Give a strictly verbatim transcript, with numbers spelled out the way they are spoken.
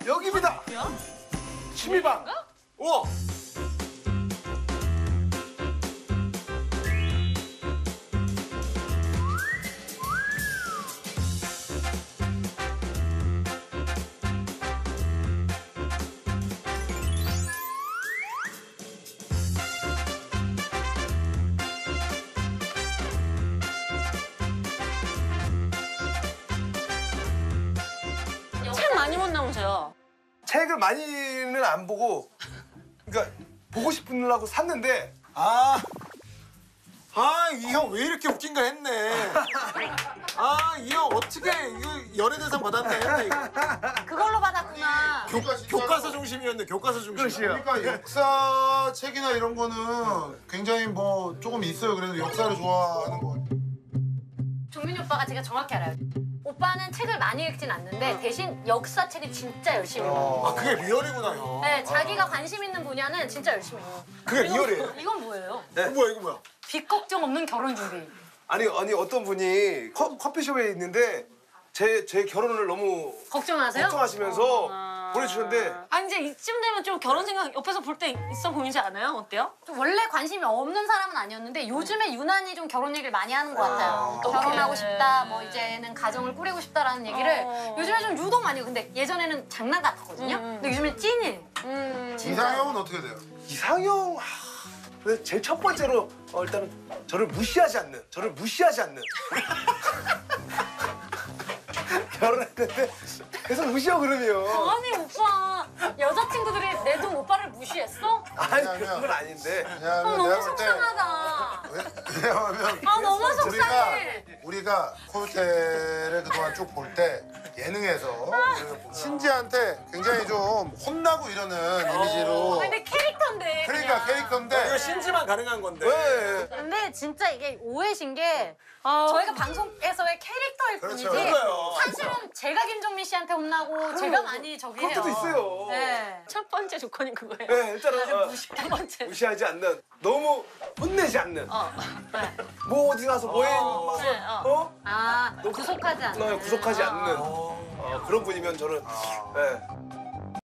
여기입니다. 취미방. 우와. 책 많이 못 나오세요. 책을 많이는 안 보고, 그러니까 보고 싶으려고 샀는데 아, 아, 이 형 왜 이렇게 웃긴가 했네. 아, 이 형 어떻게 이거 연예대상 받았네 했네. 이거. 그걸로 받았구나. 교, 교과서 중심이었네, 교과서 중심. 그렇지요. 그러니까 역사 책이나 이런 거는 굉장히 뭐 조금 있어요. 그래도 역사를 좋아하는 거. 종민이 오빠가 제가 정확히 알아요. 오빠는 책을 많이 읽진 않는데 대신 역사책을 진짜 열심히 읽어요. 아, 그게 리얼이구나, 형. 네, 자기가 관심 있는 분야는 진짜 열심히 읽어요. 그게 리얼이에요. 이건 뭐예요? 이거 뭐야, 이거 뭐야? 빚 걱정 없는 결혼 준비. 아니 아니 어떤 분이 커, 커피숍에 있는데 제 제 결혼을 너무 걱정하세요? 걱정하시면서 아... 보내주셨는데 아 이제 이쯤 되면 좀 결혼 생각 옆에서 볼 때 있어 보이지 않아요? 어때요? 좀 원래 관심이 없는 사람은 아니었는데 요즘에 유난히 좀 결혼 얘기를 많이 하는 것 같아요. 아... 결혼하고 싶다, 뭐 이제는 가정을 꾸리고 싶다라는 얘기를 어... 요즘에 좀 유독 많이 해요. 근데 예전에는 장난 같았거든요. 음... 근데 요즘엔 찐이에요. 음... 이상형은 어떻게 돼요? 이상형. 근데 제일 첫 번째로 어, 일단은 저를 무시하지 않는, 저를 무시하지 않는. 결혼했는데 계속 무시하고 그러면. 아니 오빠 여자친구들이 내 돈 오빠를 무시했어? 아니 아니야, 그런 건 아닌데. 아, 왜냐하면 너무 내가 볼 때 속상하다. 왜냐하면 아 너무 우리가 속상해. 우리가 코요태를 그동안 쭉 볼 때 예능에서 우리가 신지한테 굉장히 좀 혼나고 이러는 이미지로. 근데 캐릭터인데. 그러니까 그냥. 캐릭터인데. 이거 신지만 가능한 건데. 네. 근데 진짜 이게 오해신 게 저희가 방송에서의 캐릭터일 그렇죠. 뿐이지 그러니까요. 사실은 제가 김정민 씨한테 혼나고 제가 많이 저기 해요. 그럴 때도 있어요. 네. 첫 번째 조건이 그거예요. 네, 일단은 어, 무시, 두 번째. 무시하지 않는, 너무 혼내지 않는. 어. 네. 뭐 어디 가서 뭐해? 어, 막, 네, 어. 어? 아, 구속하지 않는. 너 구속하지 어, 않는 어. 어, 그런 분이면 저는 아. 네.